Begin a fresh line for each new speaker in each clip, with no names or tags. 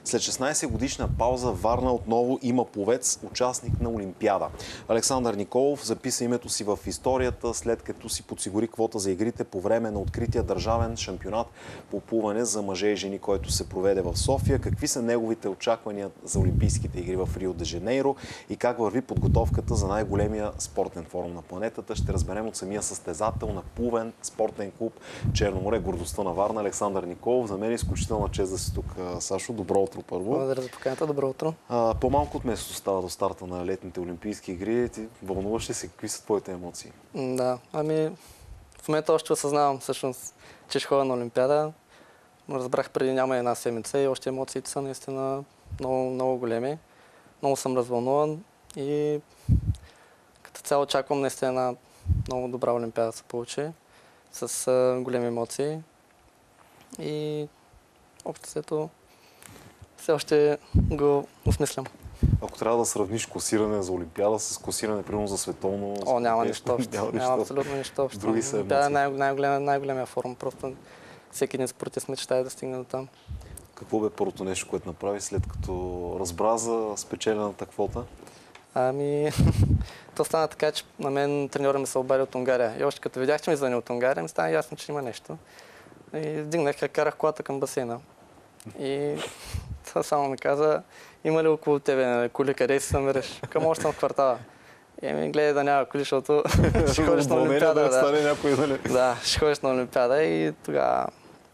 След 16 годишна пауза Варна отново има пловец, участник на Олимпиада. Александър Николов записа името си в историята, след като си подсигури квота за игрите по време на открития държавен шампионат по плуване за мъже и жени, който се проведе в София. Какви са неговите очаквания за Олимпийските игри в Рио де Жанейро и как върви подготовката за най-големия спортен форум на планетата? Ще разберем от самия състезател на плувен спортен клуб Черно море, гордостта на Варна, Александър Николов. За мен е изключителна чест да си тук, Сашо. Добро утро първо.
Благодаря за поканата. Добро утро.
По-малко от месец остава до старта на летните Олимпийски игри. Ти вълнуваш ли се? Какви са твоите емоции?
Да, в момента още осъзнавам всъщност, че ще ходя на Олимпиада. Разбрах преди няма една седмица и още емоциите са наистина много, много големи. Много съм развълнуван и като цяло очаквам наистина една много добра Олимпиада да се получи с големи емоции. И обществото все още го осмислям.
Ако трябва да сравниш класиране за Олимпиада с класиране, примерно за световно...
Няма нищо общо. Няма абсолютно нищо общо.
Други са
емоции. Най-големия форум. Просто всеки един спортист мечтае да стигне до там.
Какво бе първото нещо, което направи след като разбра за спечелената квота?
То стана така, че на мен треньора ми се обади от Унгария. И още като видях, че ми звъни от Унгария, ми стана ясно, че има нещо. И вдигнах, карах колата към басейна. И това само ми каза, има ли около тебе коли, къде си се намираш? Към още съм в квартала. И ми гледай да няма коли, защото ще ходиш на Олимпиада. Да, ще ходиш на Олимпиада и тогава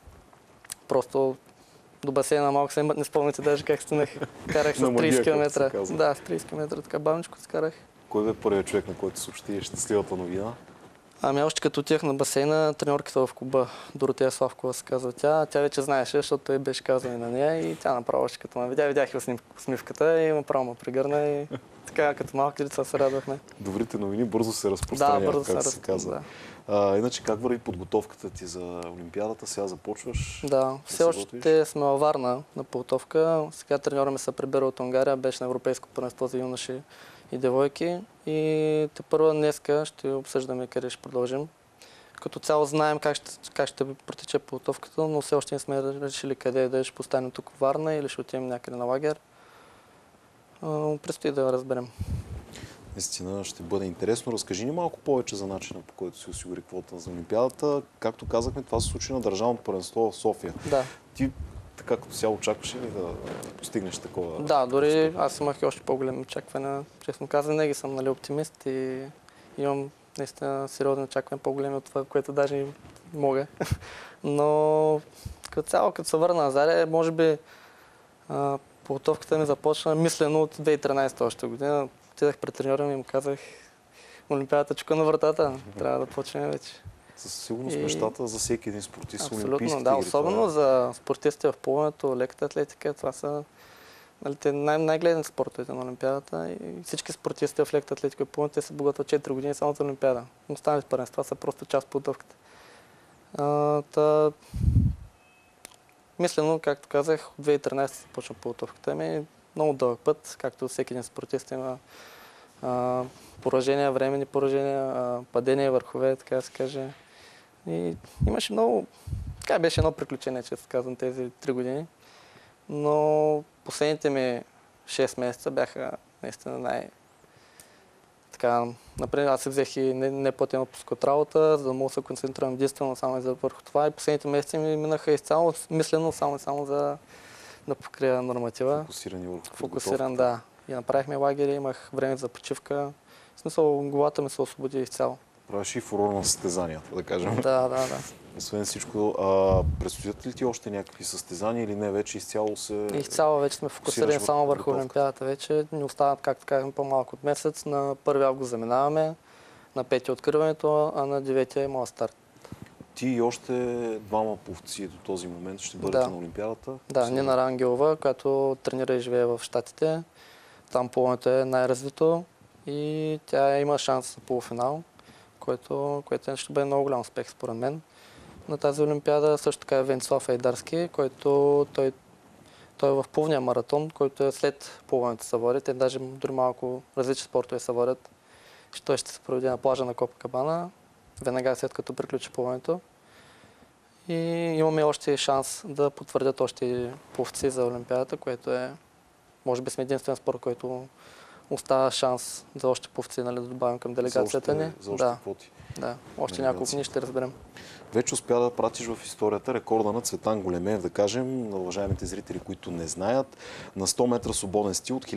просто до басейна малко се не спомняте даже как стигнах. Карах с 30 км. Да, с 30 км, така бавничко скарах.
Кой бе първият човек, на който съобщи щастливата новина?
Още като отивах на басейна, треньорката в клуба, Доротея Славкова се казва тя вече знаеше, защото той беше казал и на нея и тя направо още като ме видя, видях и усмивката и направо ме прегърна и така като малки деца се радвахме.
Добрите новини бързо се разпространяват,
да, бързо
както се казва. Да. Иначе как върви подготовката ти за Олимпиадата? Сега започваш?
Да, все още сме във Варна на подготовка. Сега треньора ми се прибира от Унгария, беше на Европейско първенство за юноши и девойки. И тепърва днеска ще обсъждаме къде ще продължим. Като цяло знаем как ще протече подготовката, но все още не сме решили къде да ще постанем тук в Варна или ще отидем някъде на лагер. Предстои да разберем.
Наистина ще бъде интересно. Разкажи ни малко повече за начина, по който си осигури квота за Олимпиадата. Както казахме, това се случи на държавното първенство в София.
Да.
Ти така като цяло очакваш ли да постигнеш такова?
Да, дори аз имах и още по-големи очаквания. Честно казвам, винаги съм оптимист и имам наистина сериозни очаквания, по-големи от това, което даже мога. Но като цяло, като се върна назад, може би подготовката ми започна мислено от 2013 още година. Отидах пред треньора ми и му казах, Олимпиадата чука на вратата, трябва да почнем вече.
Със сигурност мечтата за всеки един спортист Олимпийските игри.
Да, особено за спортистите в плуването, леката атлетика, това са най-гледните спортовете на Олимпиадата и всички спортисти в леката атлетика и плуването, те се богатват 4 години само за Олимпиада. Останалите първенства са просто част от подготовката. Мислено, както казах, от 2013 започна подготовката ми. Много дълъг път, както всеки един спортист има поражения, временни поражения, падения, върхове, така да се каже. И имаше много... Така беше едно приключение, често казвам, тези 3 години. Но последните ми 6 месеца бяха наистина Така, например, аз се взех и неплатен отпуск от работа, за да мога да се концентрирам единствено само върху това. И последните месеци ми минаха изцяло мислено само за да покрия норматива.
Фокусиран,
да. И направихме лагери, имах време за почивка. В смисъл, главата ми се освободи изцяло.
Правиш и фурор на състезанията, да кажем.
Да.
Освен всичко, предстоят ли ти още някакви състезания или не? Вече изцяло се...
Изцяло вече сме фокусирани само върху Олимпиадата. Вече ни остават, както казвам, по-малко от месец. На 1 август заминаваме, на 5 откриването, а на 9 е моят старт.
Ти и още 2 пловци до този момент ще бъдете на Олимпиадата?
Да, Нина Рангелова, която тренира и живее в Щатите. Там плуването е най-развито и тя има шанс за полуфинал, което ще бъде много голям успех според мен. На тази Олимпиада също така е Венцислав Айдарски, който той е в плувния маратон, който е след плуването се води. Те даже дори малко различни спортове се водят. Той ще се проведе на плажа на Копакабана, веднага след като приключи плуването. И имаме още шанс да потвърдят още пловци за Олимпиадата, което е, може би сме единствен спорт, който остава шанс за още пловци, нали, да добавим към делегацията ни.
За още квоти.
Да, още няколко дни ще разберем.
Вече успя да пратиш в историята рекорда на Цветан Големев, да кажем, на уважаемите зрители, които не знаят, на 100 метра свободен стил от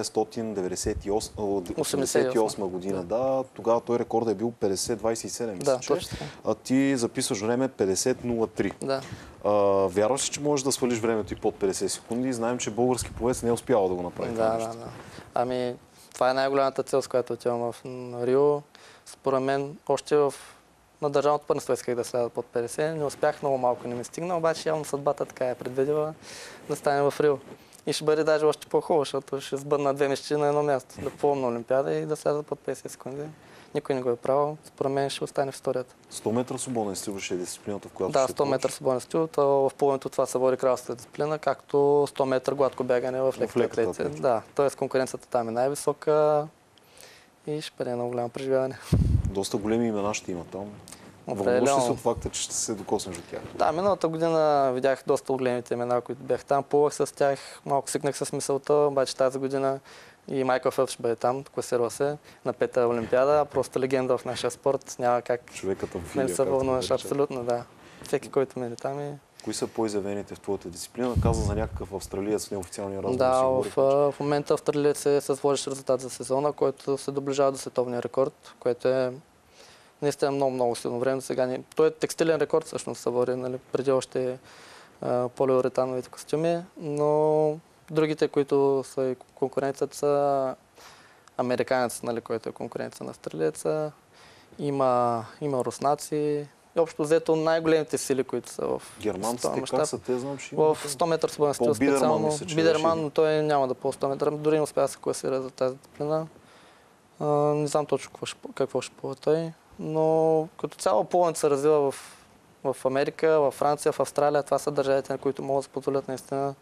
1988 година. Да, тогава той рекорд е бил 50-27,
да, точно.
А ти записваш време 50-03.
Да.
Вярваш ли, че можеш да свалиш времето и под 50 секунди? Знаем, че български пловец не е успял да го направи.
Да. Ами, това е най-голямата цел, с която отивам в Рио. Според мен, още на държавното първенство исках да сляза под 50. Не успях, много малко не ми стигна, обаче явно съдбата така е предвидила да стане в Рио. И ще бъде даже още по-хубаво, защото ще сбъдна две мечти на едно място. Да плувам на Олимпиада и да сляза под 50 секунди. Никой не го е правил. Според мен ще остане в историята.
100 метра свободен стил ще е дисциплината, в която
да,
ще
100 метра свободен стил. В плуването това се води кралската дисциплина, както 100 метра гладко бягане в леката атлетика. Да, т.е. конкуренцията там е най-висока и ще бъде много голямо преживяване.
Доста големи имена ще има там. Вълнуваш ли се от факта, че ще се докоснеш до тях?
Да, миналата година видях доста големите имена, които бях там. Плувах с тях, малко свикнах с мисълта, обаче тази година и Майкъл Фелпс ще бъде там, класирал се на 5-та Олимпиада. Просто легенда в нашия спорт. Няма как
човекът
не се вълнуваш. Абсолютно, да. Всеки, който мине там и...
Кои са по-изявените в твоята дисциплина? Каза за някакъв австралиец в неофициалния разговор.
Да, в момента австралиец е с водещ резултат за сезона, който се доближава до световния рекорд, което е наистина много силно време. Сега той е текстилен рекорд, всъщност се води, нали, преди още полиуретановите костюми, но другите, които са и конкуренцията, са американец, нали, който е конкуренция на австралиеца. Има руснаци. И общо взето най-големите сили, които са в
германците, как са те, знам, че
в 100 метра свободен стил специално. Бидерман, но той няма да по 100 метра. Дори не успя да се класира за тази дисциплина. Не знам точно какво ще плува той. Но като цяло плуването се развива в Америка, в Франция, в Австралия. Това са държавите, на които могат да се позволят наистина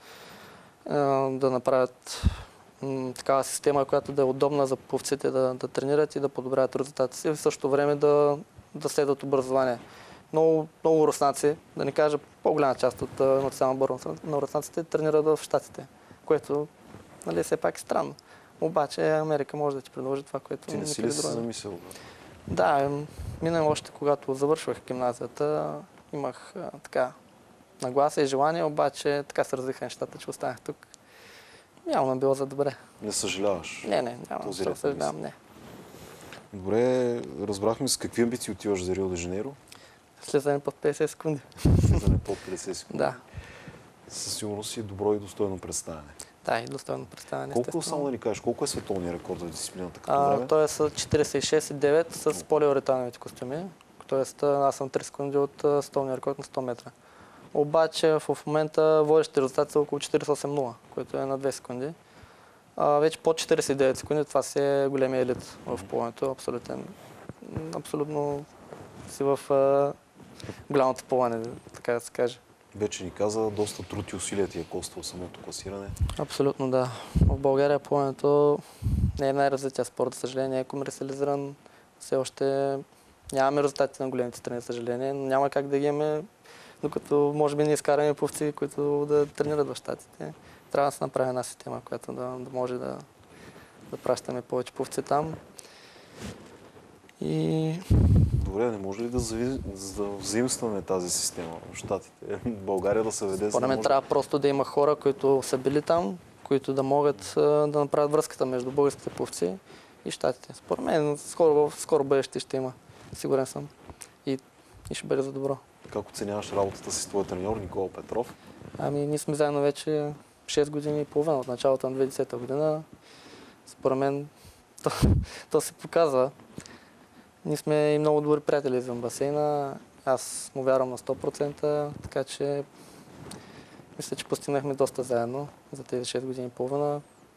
да направят такава система, която да е удобна за пловците да тренират и да подобряват резултатите си. И в същото време да следват образование. Много руснаци, да не кажа по-голяма част от националния отбор на руснаците, тренират в Щатите, което, нали, все пак е странно. Обаче Америка може да ти предложи това, което...
Ти не си ли си замисъл?
Да, минах още когато завършвах гимназията, имах така нагласа и желание, обаче така се развиха нещата, че останах тук. Явно било за добре.
Не съжаляваш?
Не, няма да съжалявам, не.
Добре, разбрахме с какви амбиции отиваш за Рио де Жанейро?
Слизане под 50 секунди.
Слизане под 50 секунди.
Да.
Със сигурност си добро и достойно представяне.
Да, и достойно представяне.
Колко само да ни кажеш, колко е световният рекорд за дисциплината като време?
Той е с 46,9 с полиуретановите костюми. Тоест аз съм 3 секунди от световния рекорд на 100 метра. Обаче в момента водещите резултати са около 48,0, което е на 2 секунди. Вече под 49 секунди това си е големия елит в плуването. Абсолютно си в голямото плуване, така да се каже.
Вече ни каза, доста труд и усилия ти е коствало самото класиране.
Абсолютно, да. В България плуването не е най-развития спорт, за съжаление, е комерциализиран. Все още нямаме резултатите на големите страни, за съжаление, но няма как да ги имаме, докато може би не изкараме пловци, които да тренират в щатите. Трябва да се направи една система, която да може да пращаме повече пловци там. И...
Добре, не може ли да взаимстваме тази система в щатите? България да се веде...
Според мен трябва просто да има хора, които са били там, които да могат да направят връзката между българските пловци и щатите. Според мен скоро бъдеще ще има. Сигурен съм. И ще бъде за добро.
Как оценяваш работата си с твоя треньор Никола Петров?
Ние сме заедно вече 6 години и половина от началото на 2010 година. Според мен то се показва. Ние сме и много добри приятели извън басейна. Аз му вярвам на 100%, така че мисля, че постигнахме доста заедно за тези 6 години и половина.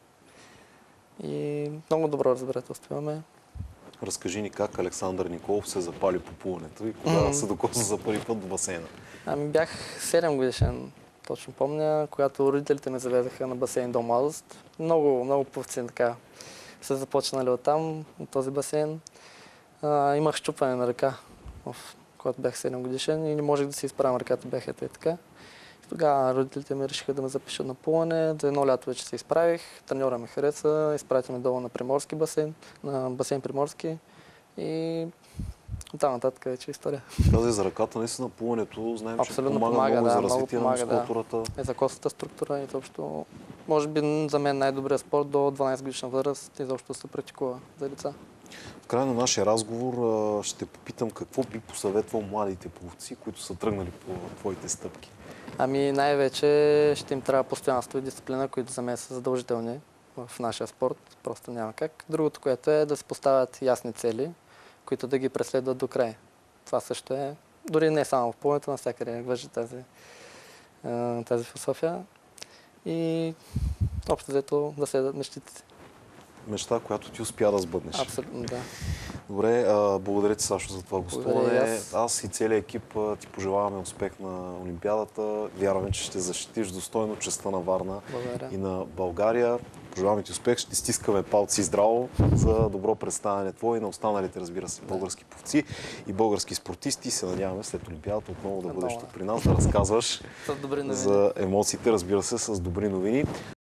И много добро разбирателство имаме.
Разкажи ни как Александър Николов се запали по плуването и кога се докосна за първи път до басейна.
Бях 7 годишен, точно помня, когато родителите ме заведаха на басейн до младост. Много пловци така са започнали оттам, от този басейн. Имах щупване на ръка в когато бях 7 годишен и не можех да си изправям ръката, бях ето и така. Тогава родителите ми решиха да ме запишат на плуване. За едно лято вече се изправих. Треньора ме хареса, изпрати ме долу на Приморски басейн, на басейн Приморски и оттам нататък вече история.
Каза и за ръката, наистина плуването, знаем, че
Абсолютно
помага много
да,
за
много
развитие на
помага,
мускулатурата.
И за костната структура и изобщо, може би за мен най-добрият спорт до 12 годишна възраст изобщо се практикува за деца.
В края на нашия разговор ще попитам какво би посъветвал младите пловци, които са тръгнали по твоите стъпки.
Ами най-вече ще им трябва постоянство и дисциплина, които за мен са задължителни в нашия спорт. Просто няма как. Другото, което е да се поставят ясни цели, които да ги преследват до край. Това също е, дори не само в плуването, навсякъде въжи тази философия. И общо взето да следват мечтите.
Мечта, която ти успя да сбъднеш.
Абсолютно, да.
Добре, благодаря ти, Сашо, за това гостуване. Аз и целият екип ти пожелаваме успех на Олимпиадата. Вярваме, че ще защитиш достойно честта на Варна и на България. Пожелаваме ти успех, ще ти стискаме палци здраво за добро представяне твое и на останалите, разбира се, български пловци и български спортисти. Се надяваме след Олимпиадата отново да бъдеш тук при нас, да разказваш за емоциите, разбира се, с добри новини.